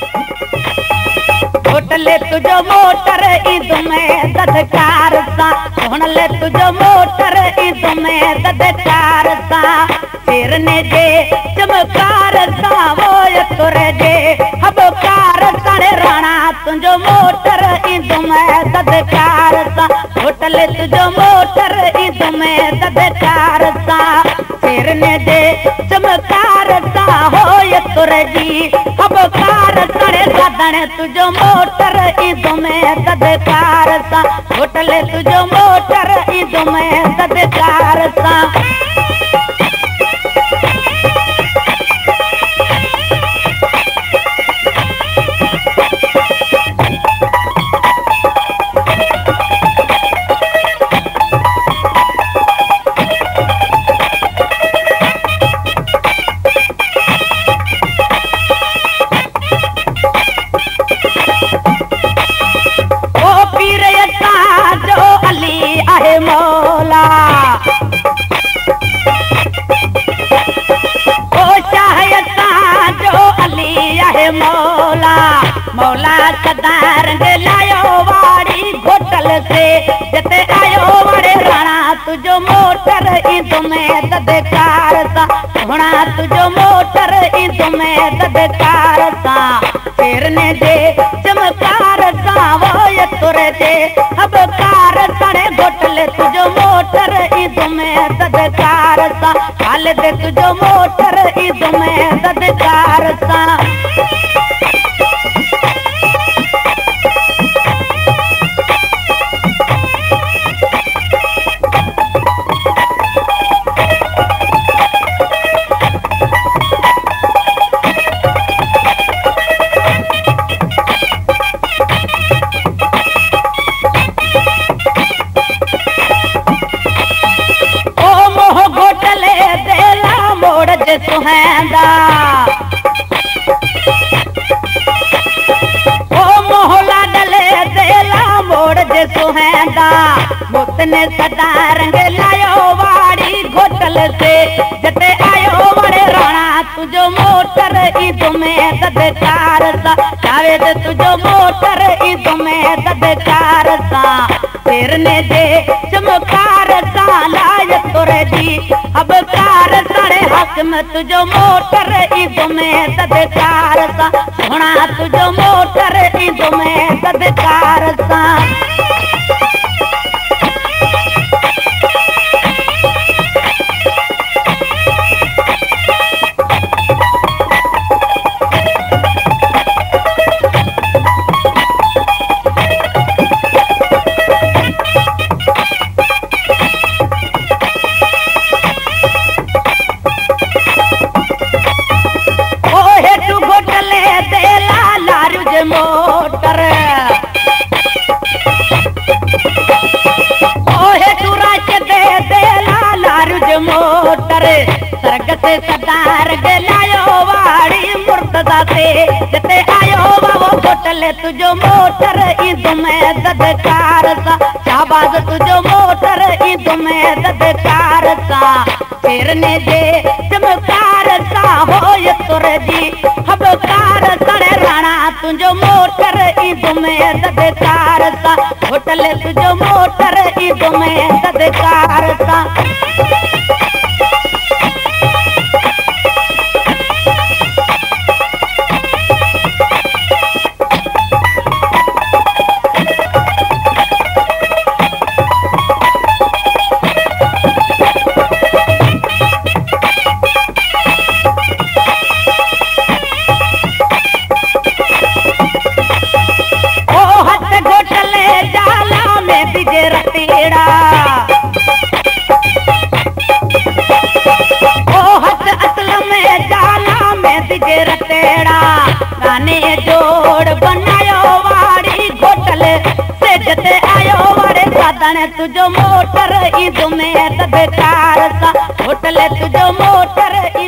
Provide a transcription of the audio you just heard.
होटले तुझो मोटर ईद में ददकार सा होनले तुझो मोटर ईद में ददकार सा शेरने जे चमकार सा वो तुरे जे हबकार सारे राणा तुझो मोटर ईद में ददकार सा होटले तुझो मोटर ईद में ददकार सा शेरने जे चमकार सा हो तुरे जी हबकार सारे गादण तुझो मोटर ईद में ददकार सा होटले तुझो मोटर ईद में ददकार सा मौला सदार लायो वाड़ी घोटल से जते आयो वड़े राणा तुझो मोटर ईद में ददकार सा होना तुझो मोटर ईद में ददकार सा शेरने दे चमकार सा वो तुरे दे हबकार सारे घोटल तुझो मोटर ईद में ददकार सा हाल दे तुझो मोटर ईद में ददकार सा सुहेंदा ओ मोहला डले देला मोड़ जे सुहेंदा मुतने सदा रंग लायो वाड़ी घोटल से जते आयो वड़े राणा तुझो मोटर ईद में ददकार सा जावेद तुझो मोटर ईद में ददकार सा शेरने दे चमकार सा लाय तुरे जी हबकार सारे हक में तुझो मोटर ईद में ददकार सा होना तुझो मोटर ईद में ददकार सा मोटर ओहे तुराच दे लारुज मोटर सरग से सदार लायो वाड़ी मुर्तदा से जते आयो बाबो घोटले तुझो मोटर ईद में ददकार सा शाबाज तुझो मोटर ईद में ददकार सा शेरने दे चमकार सा हो तुरे जी हबकार सारे राणा तुझो मोटर ईद में ददकार सा होटले तुझो मोटर ईद में ददकार सा गाने जोड़ बनायो वाड़ी घोटल से जते आयो वाड़े साधन तुझो मोटर ईद में ददकार सा होटल तुझो मोटर